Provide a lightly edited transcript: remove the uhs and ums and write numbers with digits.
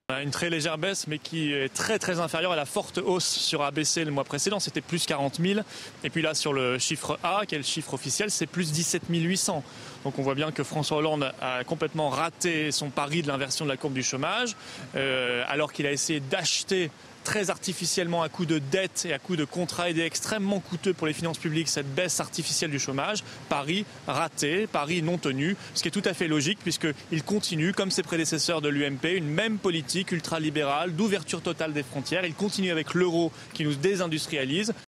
On a une très légère baisse, mais qui est très inférieure à la forte hausse sur ABC le mois précédent. C'était plus 40 000. Et puis là, sur le chiffre A, qui est le chiffre officiel, c'est plus 17 800. Donc on voit bien que François Hollande a complètement raté son pari de l'inversion de la courbe du chômage, alors qu'il a essayé d'acheter très artificiellement à coup de dette et à coup de contrats aidés extrêmement coûteux pour les finances publiques cette baisse artificielle du chômage. Pari raté, pari non tenu, ce qui est tout à fait logique puisqu'il continue, comme ses prédécesseurs de l'UMP, une même politique ultralibérale d'ouverture totale des frontières. Il continue avec l'euro qui nous désindustrialise.